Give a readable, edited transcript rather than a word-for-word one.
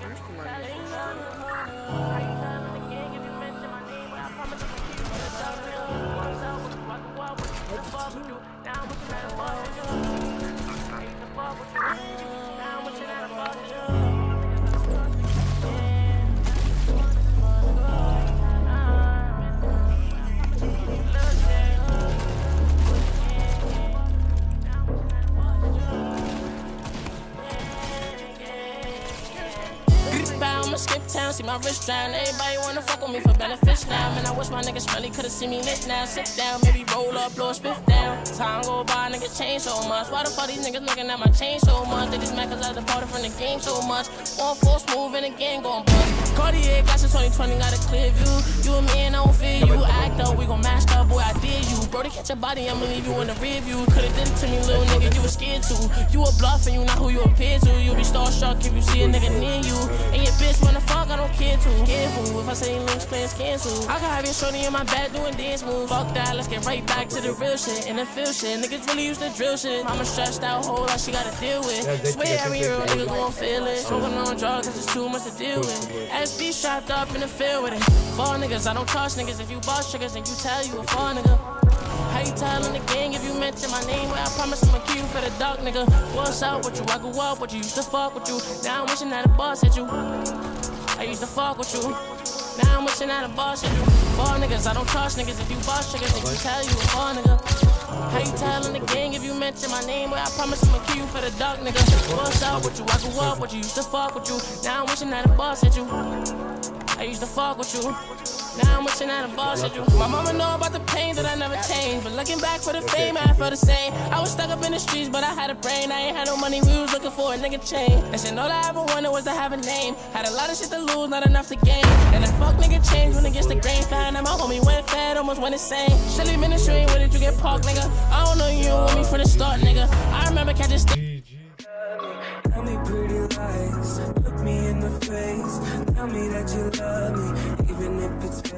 I'ma skip town, see my wrist drown. Everybody wanna fuck with me for benefits now. Man, I wish my niggas really could've seen me lit now. Sit down, maybe roll up, blow a spiff down. Time go by, niggas change so much. Why the fuck these niggas looking at my chain so much? They just mad cause I departed from the game so much. On full smooth and again gon' bust. Cartier glasses 2020 got a clear view. You and me and I don't fear you. Act up, we gon' mash up, boy, I dare you. Bro, to catch your body, I'ma leave you in the rear view. Could've did it to me, little nigga, you was scared to. You a bluff and you not who you appear to. You be starstruck if you see a nigga near you. And your bitch wanna fuck, I don't care too. Careful, if I say links, plans cancel. I can have your shorty in my bed doing dance moves. Fuck that, let's get right back to the real shit. And the feel shit, niggas really used to drill shit. Mama stressed out, whole lot she gotta deal with. Swear every real nigga gon' feel it. Smoking on drugs, cause it's too much to deal with. SB strapped up in the field with it. Fall niggas, I don't trust niggas. If you boss triggers, then you tell you a fall nigga. How you tellin' the gang if you mention my name? Well, I promise I'ma kill you for the dark nigga. What's up with you? I grew up with you, used to fuck with you. Now I'm wishing that a boss hit you. I used to fuck with you. Now I'm wishing that a boss hit you. Fall niggas, I don't trust niggas. If you boss triggers, then you tell you a fall nigga. How you tellin' the gang if you mention my name? Well, I promise I'ma kill you for the dark nigga. What's up with you? I grew up with you, used to fuck with you. Now I'm wishing that a boss hit you. I used to fuck with you. Now I'm wishing that a boss hit you. My mama know about the pain that I never changed. But looking back for the fame, I felt the same. I was stuck up in the streets, but I had a brain. I ain't had no money, we was looking for a nigga chain. And shit, all I ever wanted was to have a name. Had a lot of shit to lose, not enough to gain. And that fuck nigga changed when it gets the grain. Found out my homie went fat, almost went insane. Should've been in the street, where did you get parked, nigga? I don't know you with me from the start, nigga. I remember catching Tell me pretty lies, look me in the face. Tell me that you love me, even if it's